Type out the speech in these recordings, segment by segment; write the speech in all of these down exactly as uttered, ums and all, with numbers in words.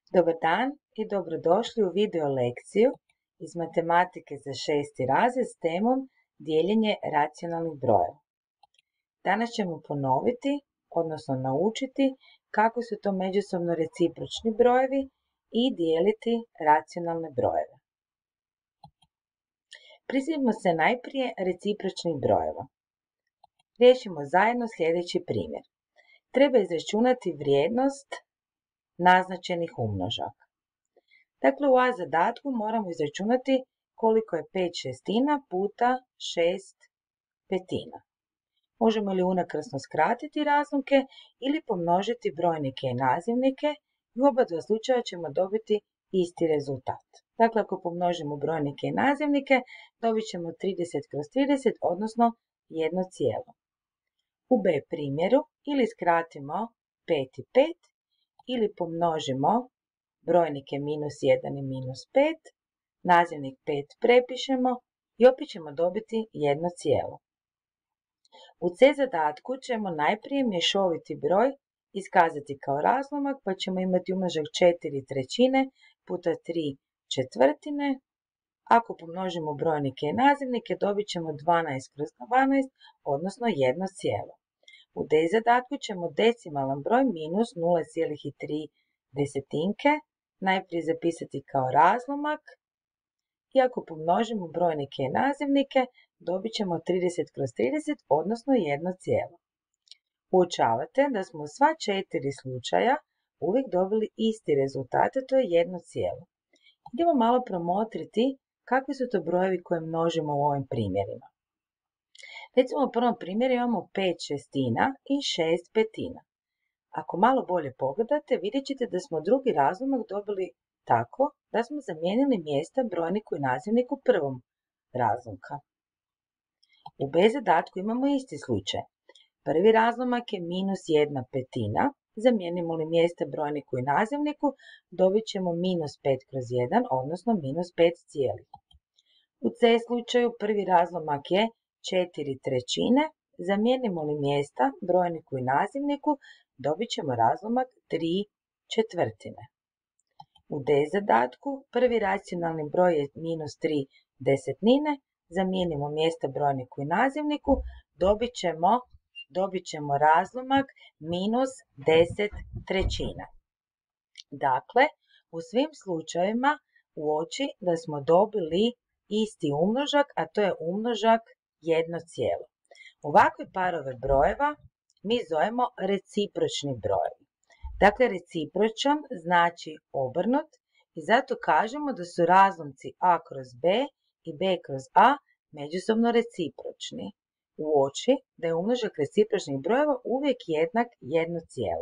Dobar dan i dobrodošli u video lekciju iz matematike za šesti razred s temom dijeljenje racionalnih brojeva. Danas ćemo ponoviti, odnosno naučiti kako su to međusobno recipročni brojevi i dijeliti racionalne brojeve. Prisjetimo se najprije recipročnih brojeva. Riješimo zajedno sljedeći primjer. Treba izračunati vrijednost naznačenih umnožaka. Dakle, u A zadatku moramo izračunati koliko je pet šestina puta šest petina. Možemo li unakrasno skratiti razlomke ili pomnožiti brojnike i nazivnike i u oba dva slučaja ćemo dobiti isti rezultat. Dakle, ako pomnožimo brojnike i nazivnike, dobit ćemo trideset kroz trideset, odnosno jedno cijelo. U B primjeru ili skratimo pet i pet, ili pomnožimo brojnike minus jedan i minus pet, nazivnik pet prepišemo i opet ćemo dobiti jedno cijelo. U C zadatku ćemo najprije mješoviti broj iskazati kao razlomak, pa ćemo imati umnožak četiri trećine puta tri četvrtine. Ako pomnožimo brojnike i nazivnike, dobit ćemo dvanaest kroz dvanaest, odnosno jedno cijelo. U D zadatku ćemo decimalan broj minus nula zarez tri desetinke najprije zapisati kao razlomak i ako pomnožimo brojnike i nazivnike, dobit ćemo trideset kroz trideset, odnosno jedno cijelo. Uočavate da smo u sva četiri slučaja uvijek dobili isti rezultat, to je jedno cijelo. Idemo malo promotriti kakvi su to brojevi koje množimo u ovim primjerima. Recimo u prvom primjeru imamo pet šestina i šest petina. Ako malo bolje pogledate, vidjet ćete da smo drugi razlomak dobili tako da smo zamijenili mjesta brojniku i nazivniku prvom razlomka. U B zadatku imamo isti slučaj. Prvi razlomak je minus jedna petina. Zamijenimo li mjesta brojniku i nazivniku, dobit ćemo minus pet kroz jedan, odnosno minus pet cijelih. U C slučaju prvi razlomak je četiri trećine, zamijenimo li mjesta brojniku i nazivniku, dobit ćemo razlomak tri četvrtine. U D zadatku prvi racionalni broj je minus tri desetine, zamijenimo mjesta brojniku i nazivniku, dobit ćemo, dobit ćemo razlomak minus deset trećina. Dakle, u svim slučajevima uoči da smo dobili isti umnožak, a to je umnožak jedno cijelo. Ovakve parove brojeva mi zovemo recipročni brojevi. Dakle, recipročan znači obrnut i zato kažemo da su razlomci A kroz B i B kroz A međusobno recipročni. Uoči da je umnožak recipročnih brojeva uvijek jednak jedno cijelo.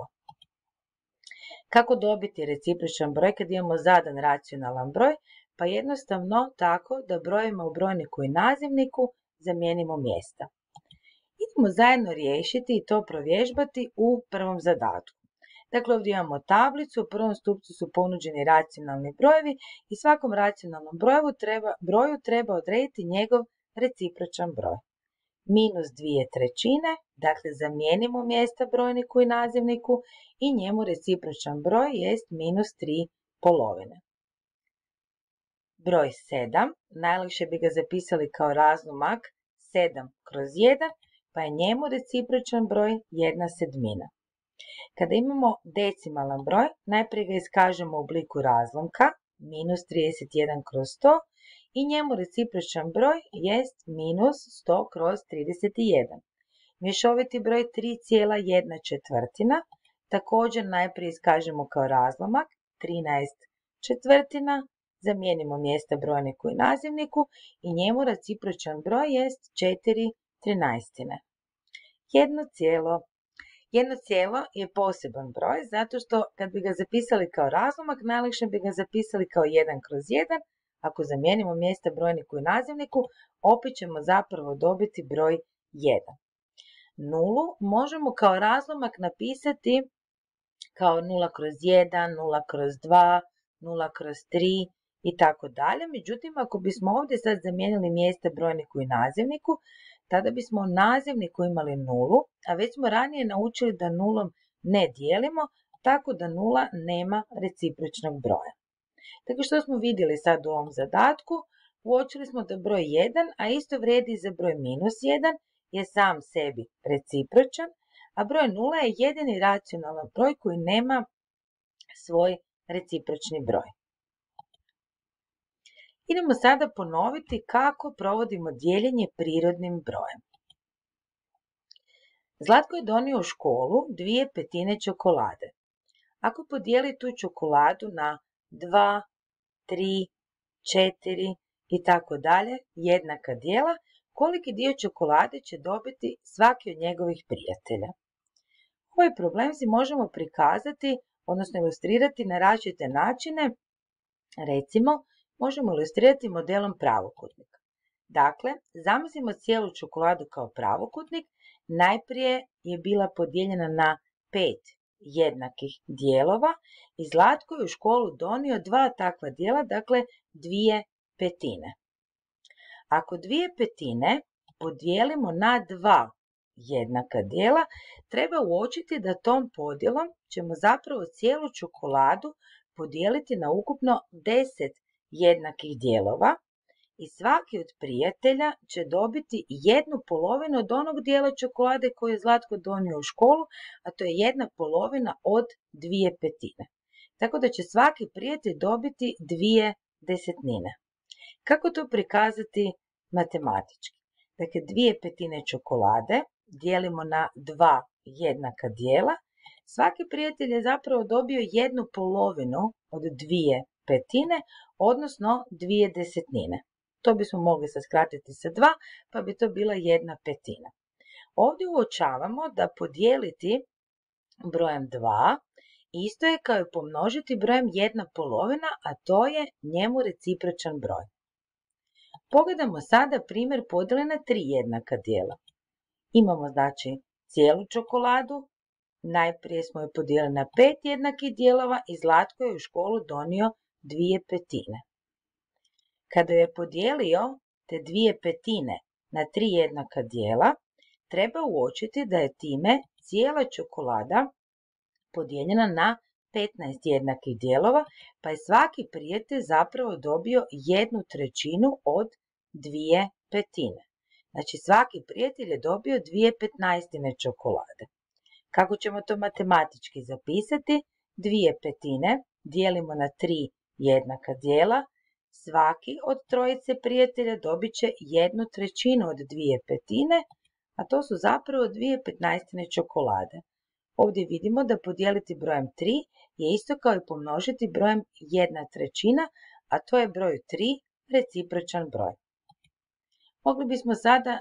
Kako dobiti recipročan broj kad imamo zadan racionalan broj? Pa jednostavno tako da brojevima u brojniku i nazivniku zamijenimo mjesta. Idemo zajedno riješiti i to provježbati u prvom zadatku. Dakle, ovdje imamo tablicu, u prvom stupcu su ponuđeni racionalni brojevi i svakom racionalnom broju treba, broju treba odrediti njegov recipročan broj. Minus dvije trećine, dakle zamijenimo mjesta brojniku i nazivniku i njemu recipročan broj jest minus tri polovine. Broj sedam, najlakše bi ga zapisali kao razlomak sedam kroz jedan, pa je njemu recipročan broj jedna sedmina. Kada imamo decimalan broj, najprije ga iskažemo u obliku razlomka, minus trideset jedan kroz sto, i njemu recipročan broj jest minus sto kroz trideset jedan. Mješoviti broj tri zarez jedna četvrtina, također najprije iskažemo kao razlomak, trinaest četvrtina, zamijenimo mjesta brojniku i nazivniku i njemu recipročan broj jest četiri trinaestine. Jedno cijelo. Jedno cijelo je poseban broj zato što kad bi ga zapisali kao razlomak, najlakše bi ga zapisali kao jedan kroz jedan. Ako zamijenimo mjesta brojniku i nazivniku, opet ćemo zapravo dobiti broj jedan. Nulu možemo kao razlomak napisati kao nula kroz jedan, nula kroz dva, nula kroz tri i tako dalje. Međutim, ako bismo ovdje sad zamijenili mjesta brojniku i nazivniku, tada bismo u nazivniku imali nulu, a već smo ranije naučili da nulom ne dijelimo, tako da nula nema recipročnog broja. Dakle, što smo vidjeli sad u ovom zadatku? Uočili smo da broj jedan, a isto vrijedi i za broj minus jedan, je sam sebi recipročan, a broj nula je jedini racionalan broj koji nema svoj recipročni broj. Idemo sada ponoviti kako provodimo dijeljenje prirodnim brojem. Zlatko je donio u školu dvije petine čokolade. Ako podijeli tu čokoladu na dva, tri, četiri i tako dalje jednaka dijela, koliki dio čokolade će dobiti svaki od njegovih prijatelja. Ovaj problem si možemo prikazati, odnosno ilustrirati na različite načine. Recimo, možemo ilustrirati modelom pravokutnika. Dakle, zamislimo cijelu čokoladu kao pravokutnik. Najprije je bila podijeljena na pet jednakih dijelova i Zlatko je u školu donio dva takva dijela, dakle dvije petine. Ako dvije petine podijelimo na dva jednaka dijela, treba uočiti da tom podjelom ćemo zapravo cijelu čokoladu podijeliti na ukupno deset jednakih dijelova i svaki od prijatelja će dobiti jednu polovinu od onog dijela čokolade koju je Zlatko donio u školu, a to je jedna polovina od dvije petine. Tako da će svaki prijatelj dobiti dvije desetnine. Kako to prikazati matematički? Dakle, dvije petine čokolade dijelimo na dva jednaka dijela. Svaki prijatelj je zapravo dobio jednu polovinu od dvije petine, odnosno dvije desetnine. To bismo mogli saskratiti sa dva, pa bi to bila jedna petina. Ovdje uočavamo da podijeliti brojem dva isto je kao i pomnožiti brojem jedna polovina, a to je njemu recipročan broj. Pogledamo sada primjer podjele na tri jednaka dijela. Imamo znači cijelu čokoladu, najprije smo je podijelili na pet jednakih dijelova i Zlatko je u školu donio dvije petine. Kada je podijelio te dvije petine na tri jednaka dijela, treba uočiti da je time cijela čokolada podijeljena na petnaest jednakih dijelova, pa je svaki prijatelj zapravo dobio jednu trećinu od dvije petine. Znači svaki prijatelj je dobio dvije petnaestine čokolade. Kako ćemo to matematički zapisati? Dvije petine dijelimo na tri jednaka dijela. Svaki od trojice prijatelja dobit će jednu trećinu od dvije petine, a to su zapravo dvije petnaestine čokolade. Ovdje vidimo da podijeliti brojem tri je isto kao i pomnožiti brojem jedna trećina, a to je broj tri recipročan broj. Mogli bismo sada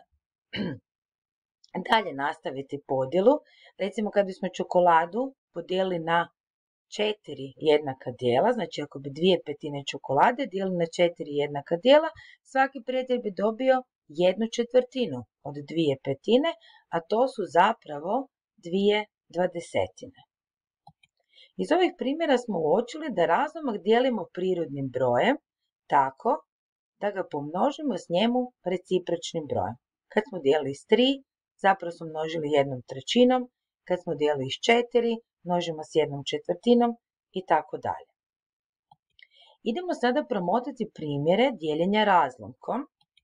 dalje nastaviti podjelu. Recimo kad bismo čokoladu podijelili na četiri jednaka dijela, znači ako bi dvije petine čokolade dijelili na četiri jednaka dijela, svaki prijatelj bi dobio jednu četvrtinu od dvije petine, a to su zapravo dvije dvadesetine. Iz ovih primjera smo uočili da razlomak dijelimo prirodnim brojem tako da ga pomnožimo s njemu recipročnim brojem. Kad smo dijelili s tri, zapravo smo množili jednom trećinom, kad smo dijelili s četiri, množimo s jednom četvrtinom i tako dalje. Idemo sada promotiti primjere dijeljenja razlomkom.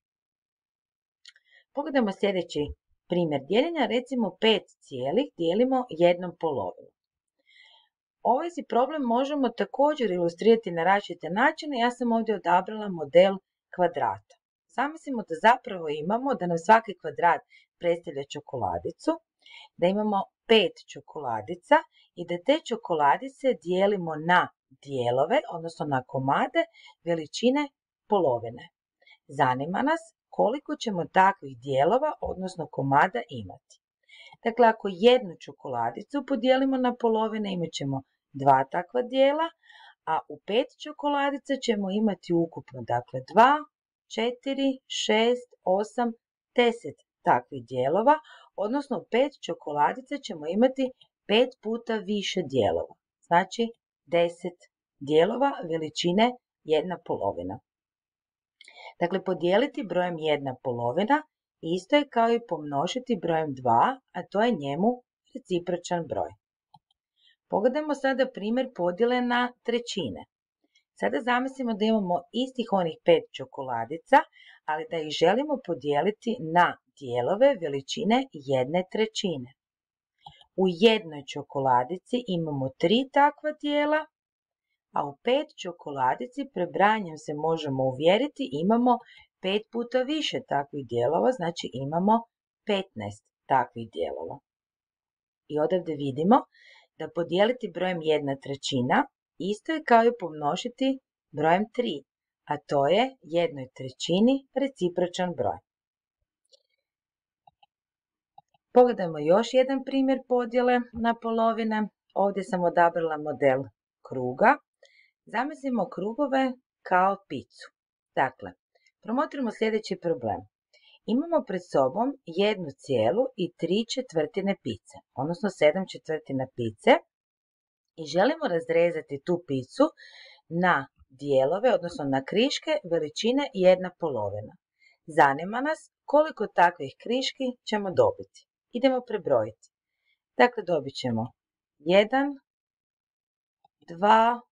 Pogledajmo sljedeći primjer dijeljenja, recimo pet cijelih dijelimo jednom polovinom. Ovaj si problem možemo također ilustrirati na različite načine. Ja sam ovdje odabrala model kvadrata. Zamislimo da zapravo imamo da nam svaki kvadrat predstavlja čokoladicu, da imamo pet čokoladica i da te čokoladice dijelimo na dijelove, odnosno na komade veličine polovine. Zanima nas koliko ćemo takvih dijelova, odnosno komada imati. Dakle, ako jednu čokoladicu podijelimo na polovine, imat ćemo dva takva dijela, a u pet čokoladica ćemo imati ukupno, dakle, dva, četiri, šest, osam, deset takvih dijelova, odnosno u pet čokoladica ćemo imati pet puta više dijelova. Znači, deset dijelova veličine jedna polovina. Dakle, podijeliti brojem jedna polovina isto je kao i pomnožiti brojem dva, a to je njemu recipročan broj. Pogledajmo sada primjer podjele na trećine. Sada zamislimo da imamo istih onih pet čokoladica, ali da ih želimo podijeliti na dijelove veličine jedne trećine. U jednoj čokoladici imamo tri takva dijela, a u pet čokoladici prebrajanjem se možemo uvjeriti imamo pet puta više takvih dijelova, znači imamo petnaest takvih dijelova. I odavde vidimo da podijeliti brojem jedna trećina isto je kao i pomnožiti brojem tri, a to je jednoj trećini recipročan broj. Pogledajmo još jedan primjer podjele na polovine. Ovdje sam odabrala model kruga. Zamislimo krugove kao picu. Dakle, promotrimo sljedeći problem. Imamo pred sobom jednu cijelu i tri četvrtine pice, odnosno sedam četvrtina pice, i želimo razrezati tu picu na dijelove, odnosno na kriške veličine jedna polovina. Zanima nas koliko takvih kriški ćemo dobiti. Idemo prebrojiti. Dakle, dobit ćemo jedan, dva,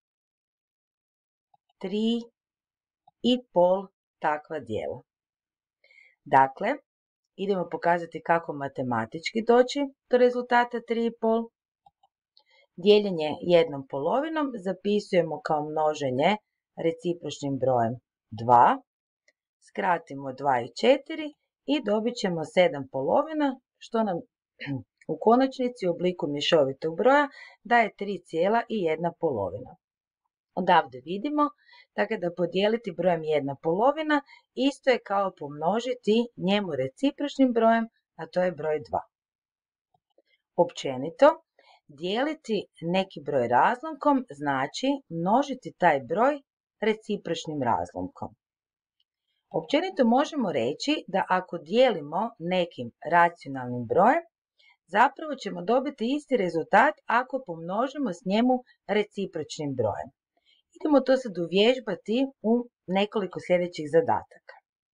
tri i pol takva dijela. Dakle, idemo pokazati kako matematički doći do rezultata tri i pol. Dijeljenje jednom polovinom zapisujemo kao množenje recipročnim brojem dva. Skratimo dva i četiri i dobit ćemo sedam polovina, što nam u konačnici u obliku mješovitog broja daje tri cijela i jedna polovina. Odavde vidimo dakle, da podijeliti brojem jedna polovina isto je kao pomnožiti njemu recipročnim brojem, a to je broj dva. Općenito, dijeliti neki broj razlomkom znači množiti taj broj recipročnim razlomkom. Općenito možemo reći da ako dijelimo nekim racionalnim brojem, zapravo ćemo dobiti isti rezultat ako pomnožimo s njemu recipročnim brojem. Idemo to sad uvježbati u nekoliko sljedećih zadataka.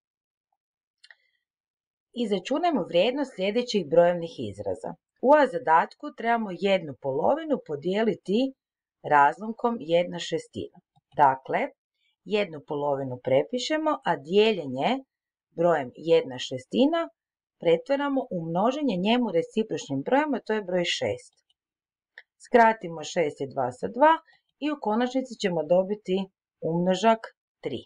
Izračunajmo vrijednost sljedećih brojevnih izraza. U A zadatku trebamo jednu polovinu podijeliti razlomkom jedna šestina. Dakle, jednu polovinu prepišemo, a dijeljenje brojem jedna šestina pretvaramo u množenje njemu recipročnim brojem, a to je broj šest. Skratimo šest i dva sa dva i u konačnici ćemo dobiti umnožak tri.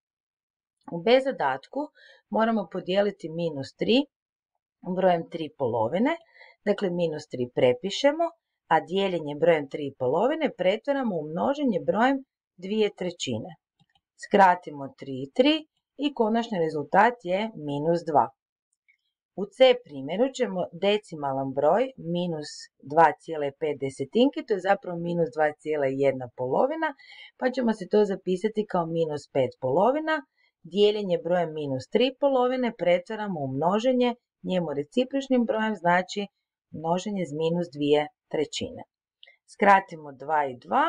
U B zadatku moramo podijeliti minus tri brojem tri polovine, dakle minus tri prepišemo, a dijeljenje brojem tri polovine pretvaramo u množenje brojem dvije trećine. Skratimo tri i tri i konačni rezultat je minus dva. U C primjeru ćemo decimalan broj minus dva zarez pet desetinki, to je zapravo minus dva zarez jedna polovina, pa ćemo se to zapisati kao minus pet polovina. Dijeljenje brojem minus tri polovine pretvaramo u množenje njemu recipročnim brojem, znači množenje s minus dvije trećine. Skratimo dva i dva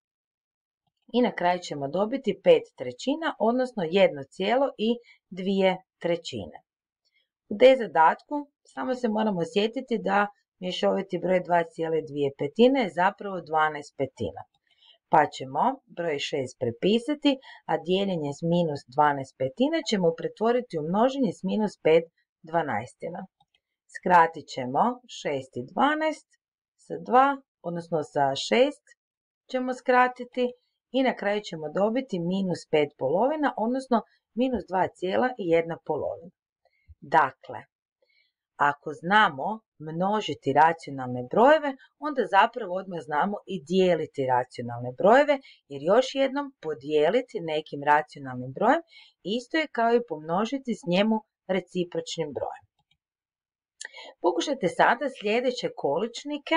i na kraju ćemo dobiti pet trećina, odnosno jedno cijelo i dvije trećine. U D zadatku samo se moramo sjetiti da mješoviti broj dva zarez dvije petine je zapravo dvanaest petina. Pa ćemo broj šest prepisati, a dijeljenje s minus dvanaest petina ćemo pretvoriti u množenje s minus pet dvanaestina. Skratit ćemo šest i dvanaest sa dva, odnosno sa šest ćemo skratiti i na kraju ćemo dobiti minus pet polovina, odnosno minus dva zarez jedna polovina. Dakle, ako znamo množiti racionalne brojeve, onda zapravo odmah znamo i dijeliti racionalne brojeve, jer još jednom podijeliti nekim racionalnim brojem isto je kao i pomnožiti s njemu recipročnim brojem. Pokušajte sada sljedeće količnike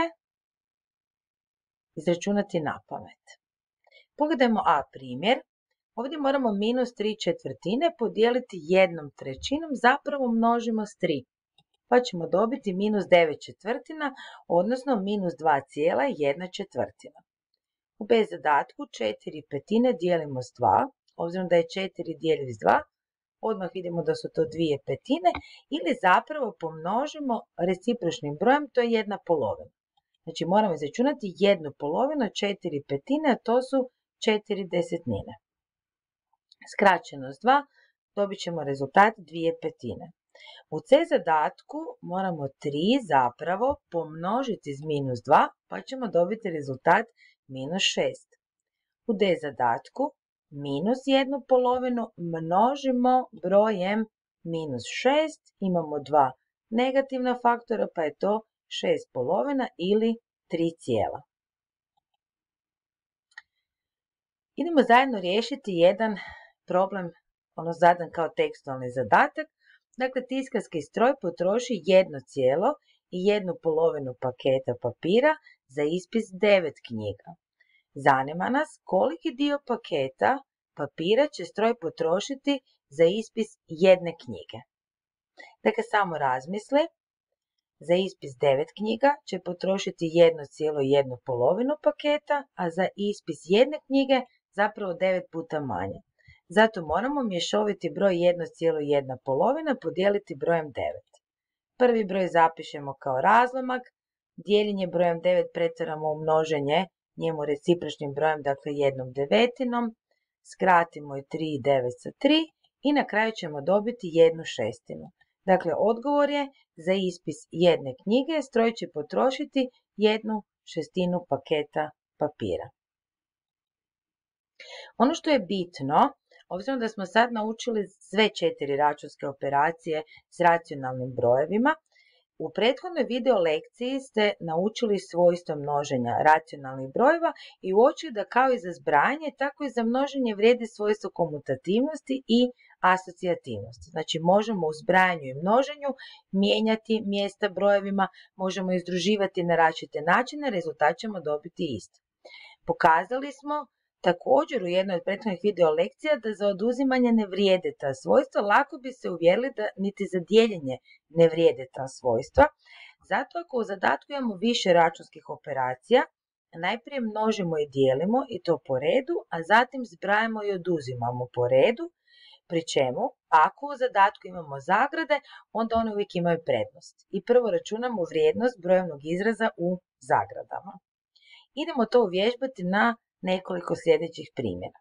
izračunati na pamet. Pogledajmo A primjer. Ovdje moramo minus tri četvrtine podijeliti jednom trećinom, zapravo množimo s tri. Pa ćemo dobiti minus devet četvrtina, odnosno minus dva zarez jedna četvrtina. U B zadatku četiri petine dijelimo s dva, obzirom da je četiri dijeljiv s dva, odmah vidimo da su to dvije petine, ili zapravo pomnožimo recipročnim brojem, to je jedna polovina. Znači moramo izračunati jednu polovinu, četiri petine, a to su četiri desetine. Skraćeno s dva dobit ćemo rezultat dvije petine. U C zadatku moramo tri zapravo pomnožiti s minus dva, pa ćemo dobiti rezultat minus šest. U D zadatku minus jednu polovinu množimo brojem minus šest, imamo dva negativna faktora, pa je to šest polovina ili tri cijela. Idemo zajedno riješiti jedan problem, ono zadan kao tekstualni zadatak. Dakle, tiskarski stroj potroši jedno cijelo i jednu polovinu paketa papira za ispis devet knjiga. Zanima nas koliki dio paketa papira će stroj potrošiti za ispis jedne knjige. Dakle, samo razmisli. Za ispis devet knjiga će potrošiti jedno cijelo i jednu polovinu paketa, a za ispis jedne knjige zapravo devet puta manje. Zato moramo mješoviti broj jedno cijelo i jedna polovina podijeliti brojem devet. Prvi broj zapišemo kao razlomak, dijeljenje brojem devet pretvaramo u množenje njemu recipročnim brojem, dakle jednom devetinom, skratimo i tri i devet sa tri i na kraju ćemo dobiti jednu šestinu. Dakle, odgovor je za ispis jedne knjige stroj će potrošiti jednu šestinu paketa papira. Ono što je bitno, obzirom da smo sad naučili sve četiri računske operacije s racionalnim brojevima, u prethodnoj video lekciji ste naučili svojstvo množenja racionalnih brojeva i uočili da kao i za zbrajanje, tako i za množenje vrijedi svojstvo komutativnosti i asocijativnosti. Znači možemo u zbrajanju i množenju mijenjati mjesta brojevima, možemo izdruživati na različite načine, rezultat ćemo dobiti isti. Pokazali smo također u jednoj od prethodnih video lekcija da za oduzimanje ne vrijede ta svojstva, lako bi se uvjerili da niti za dijeljenje ne vrijede ta svojstva. Zato ako u zadatku imamo više računskih operacija, najprije množimo i dijelimo i to po redu, a zatim zbrajamo i oduzimamo po redu, pri čemu ako u zadatku imamo zagrade, onda one uvijek imaju prednost. I prvo računamo vrijednost brojevnog izraza u zagradama. Idemo to uvježbati na nekoliko sljedećih primjera.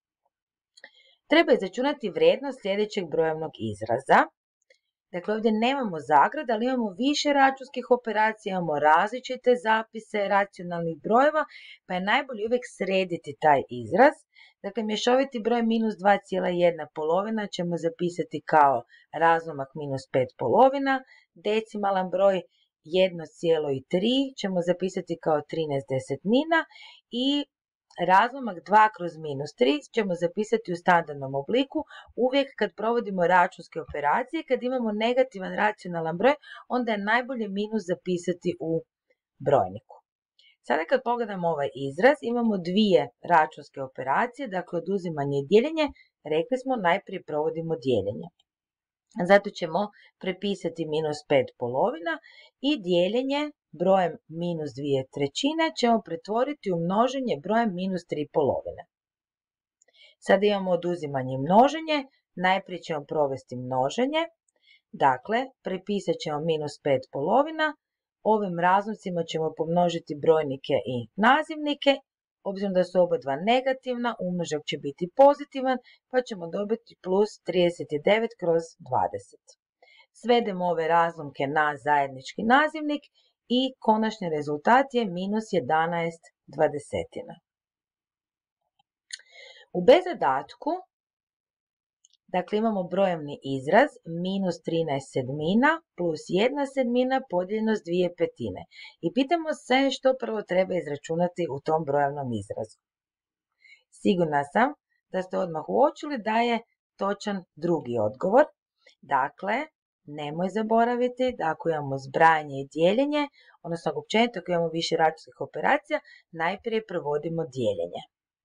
Treba izračunati vrijednost sljedećeg brojevnog izraza. Dakle, ovdje nemamo zagrada, ali imamo više računskih operacija, imamo različite zapise racionalnih brojeva, pa je najbolje uvijek srediti taj izraz. Dakle, mješoviti broj minus dva cijela jedna polovina ćemo zapisati kao razlomak minus pet polovina, decimalan broj jedno cijelo tri ćemo zapisati kao trinaest desetnina i razlomak dva kroz minus tri ćemo zapisati u standardnom obliku. Uvijek kad provodimo računske operacije, kad imamo negativan racionalan broj, onda je najbolje minus zapisati u brojniku. Sada kad pogledamo ovaj izraz, imamo dvije računske operacije, dakle oduzimanje i dijeljenje. Rekli smo najprije provodimo dijeljenje. Zato ćemo prepisati minus pet polovina i dijeljenje brojem minus dvije trećine ćemo pretvoriti u množenje brojem minus tri polovine. Sada imamo oduzimanje i množenje, najprije ćemo provesti množenje, dakle prepisat ćemo minus pet polovina, ovim razlomcima ćemo pomnožiti brojnike i nazivnike, obzirom da su oba dva negativna, umnožak će biti pozitivan, pa ćemo dobiti plus trideset devet kroz dvadeset. Svedemo ove razlomke na zajednički nazivnik i konačni rezultat je minus jedanaest dvadesetina. U B zadatku, dakle imamo brojevni izraz minus trinaest sedmina plus jedna sedmina podijeljeno s dvije petine. I pitamo se što prvo treba izračunati u tom brojevnom izrazu. Sigurna sam da ste odmah uočili da je točan drugi odgovor. Dakle, nemoj zaboraviti da ako imamo zbrajanje i dijeljenje, odnosno ako općenito ako imamo više računskih operacija, najprije provodimo dijeljenje.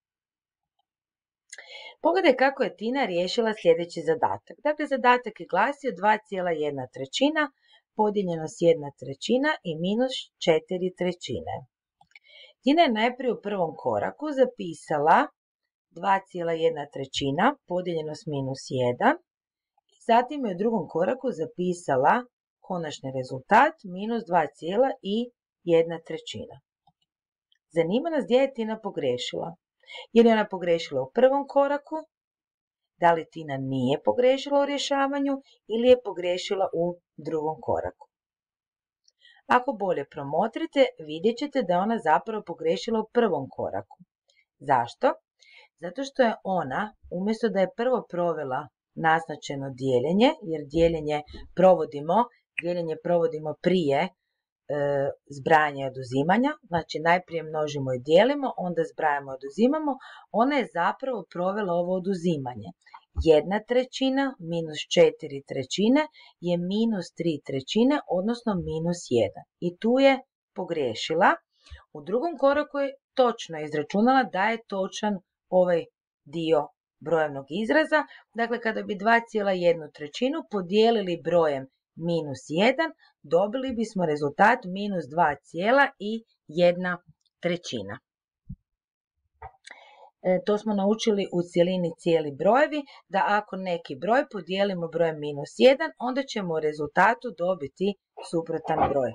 Pogledaj kako je Tina riješila sljedeći zadatak. Dakle, zadatak je glasio dva cijela jedna trećina podijeljeno s jedna trećina i minus četiri trećine. Tina je najprije u prvom koraku zapisala dva cijela jedna trećina podijeljeno s minus jedan. Zatim je u drugom koraku zapisala konačni rezultat minus dva cijela jedna trećina. Zanima nas gdje je Tina pogriješila. Je li ona pogriješila u prvom koraku? Da li Tina nije pogriješila u rješavanju ili je pogriješila u drugom koraku? Ako bolje promotrite, vidjet ćete da je ona zapravo pogriješila u prvom koraku. Zašto? Zato što je ona, umjesto da je prvo provela naznačeno dijeljenje, jer dijeljenje provodimo, dijeljenje provodimo prije e, zbrajanja i oduzimanja, znači najprije množimo i dijelimo, onda zbrajamo i oduzimamo, ona je zapravo provela ovo oduzimanje. Jedna trećina minus četiri trećine je minus tri trećine, odnosno minus jedan. I tu je pogriješila. U drugom koraku je točno izračunala da je točan ovaj dio brojevnog izraza. Dakle, kada bi dva cijela jedna trećinu podijelili brojem minus jedan, dobili bismo rezultat minus dva cijela jedna trećina. E, to smo naučili u cjelini cijeli brojevi, da ako neki broj podijelimo brojem minus jedan, onda ćemo u rezultatu dobiti suprotan broj.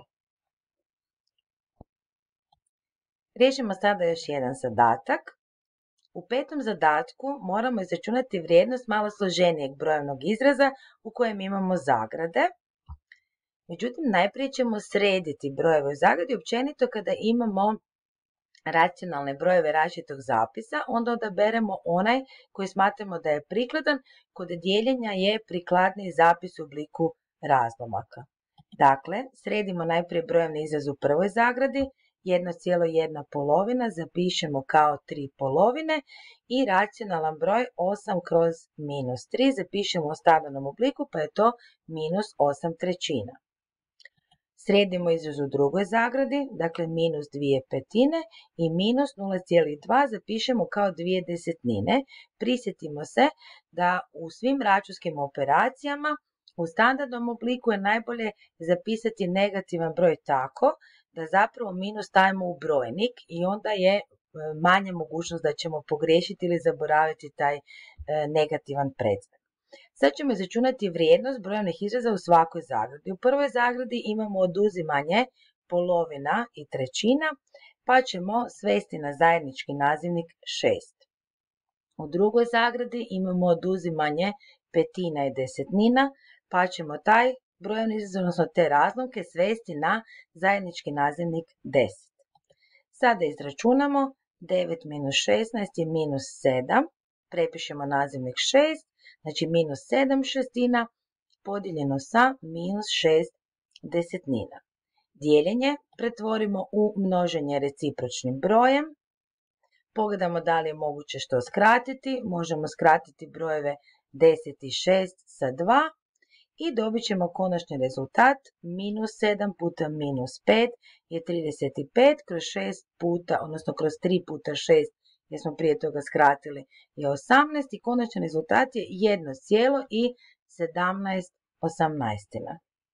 Riješimo sada još jedan zadatak. U petom zadatku moramo izračunati vrijednost malo složenijeg brojevnog izraza u kojem imamo zagrade. Međutim, najprije ćemo srediti brojeve u zagradi. Općenito kada imamo racionalne brojeve različitog zapisa, onda odaberemo onaj koji smatramo da je prikladan. Kod dijeljenja je prikladniji zapis u obliku razlomaka. Dakle, sredimo najprije brojevni izraz u prvoj zagradi, jedna cijela jedna polovina zapišemo kao tri polovine i racionalan broj osam kroz minus tri zapišemo u standardnom obliku, pa je to minus osam trećina. Sredimo izraz u drugoj zagradi, dakle minus dvije petine i minus nula zarez dva zapišemo kao dvije desetine. Prisjetimo se da u svim računskim operacijama u standardnom obliku je najbolje zapisati negativan broj tako da zapravo minus stavimo u brojnik i onda je manja mogućnost da ćemo pogriješiti ili zaboraviti taj negativan predznak. Sad ćemo izračunati vrijednost brojevnih izraza u svakoj zagradi. U prvoj zagradi imamo oduzimanje polovina i trećina, pa ćemo svesti na zajednički nazivnik šest. U drugoj zagradi imamo oduzimanje petina i desetnina, pa ćemo taj brojevni izraz, odnosno te razlomke, svesti na zajednički nazivnik deset. Sada izračunamo devet minus šesnaest je minus sedam, prepišemo nazivnik šest, znači minus sedam šestina podijeljeno sa minus šest desetnina. Dijeljenje pretvorimo u množenje recipročnim brojem. Pogledamo da li je moguće što skratiti. Možemo skratiti brojeve deset i šest sa dva i dobit ćemo konačni rezultat. Minus sedam puta minus pet je trideset pet, kroz šest puta, odnosno kroz tri puta šest, jer smo prije toga skratili, je osamnaest i konačni rezultat je jedno cijelo sedamnaest osamnaestina.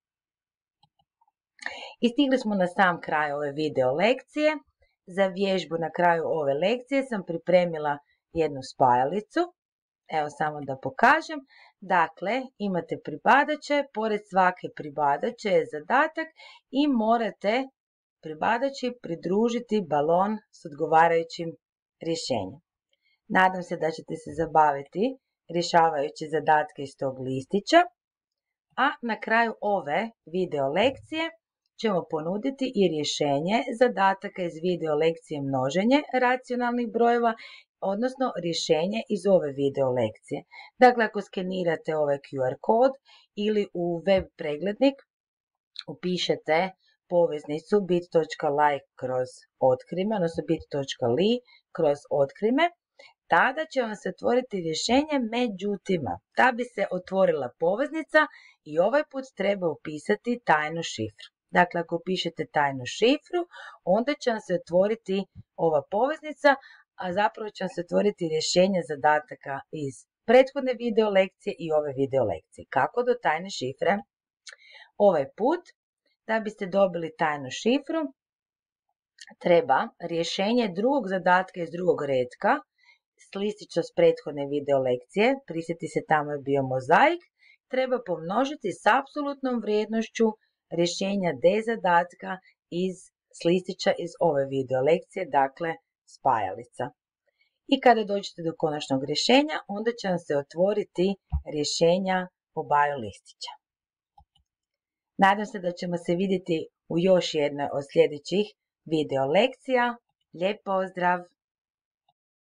I stigli smo na sam kraj ove video lekcije. Za vježbu na kraju ove lekcije sam pripremila jednu spajalicu. Evo samo da pokažem. Dakle, imate pripadače, pored svake pripadače je zadatak i morate pripadači pridružiti balon s odgovarajućim rješenjem. Nadam se da ćete se zabaviti rješavajući zadatke iz tog listića, a na kraju ove video lekcije ćemo ponuditi i rješenje zadataka iz video lekcije množenje racionalnih brojeva, odnosno rješenje iz ove video lekcije. Dakle, ako skenirate ovaj Q R kod ili u web preglednik upišete poveznicu bit.ly kroz otkrime, odnosno bit.ly kroz otkrime, tada će vam se otvoriti rješenje, međutim, da bi se otvorila poveznica i ovaj put treba upisati tajnu šifru. Dakle, ako upišete tajnu šifru, onda će vam se otvoriti ova poveznica, a zapravo će vam se otvoriti rješenje zadataka iz prethodne video lekcije i ove video lekcije. Kako do tajne šifre? Ovaj put, da biste dobili tajnu šifru, treba rješenje drugog zadatka iz drugog retka s listića s prethodne video lekcije, prisjeti se, tamo je bio mozaik, treba pomnožiti s apsolutnom vrijednošću rješenja D zadatka iz s listića iz ove video lekcije, dakle spajalica. I kada dođete do konačnog rješenja, onda će vam se otvoriti rješenja obaju listića. Nadam se da ćemo se vidjeti u još jednoj od sljedećih video lekcija. Lijep pozdrav!